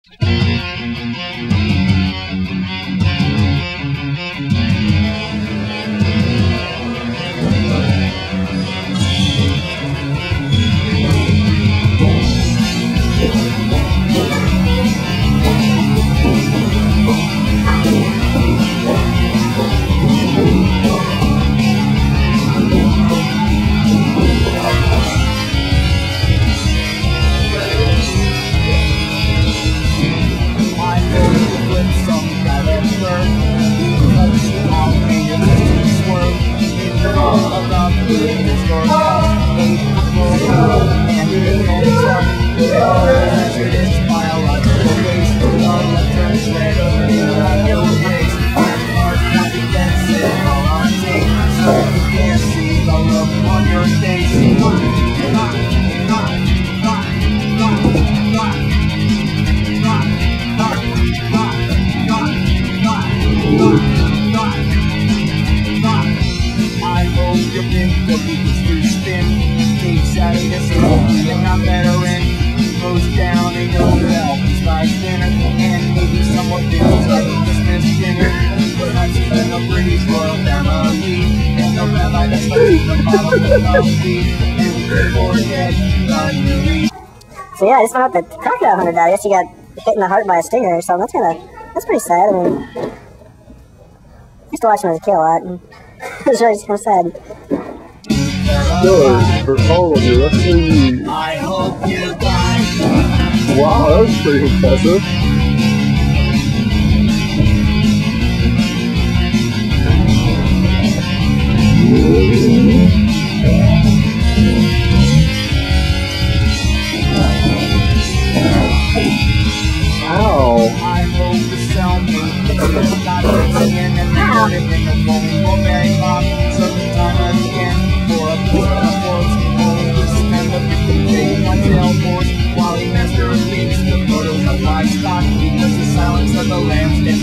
So yeah, I just found out the crocodile hunter died. I guess he got hit in the heart by a stinger or something. That's pretty sad. I mean, I used to watch him as a kid a lot, and it was really kind of sad. Good for all of you. That's really... I hope you die. Wow, that was pretty impressive. Ow. I hope the cellmate is not singing and recording in the phone or bag box. Sometime again for a piece of force. Only to spend the 50 days on tail force while he masterpieces the photos of livestock because the silence of the lambs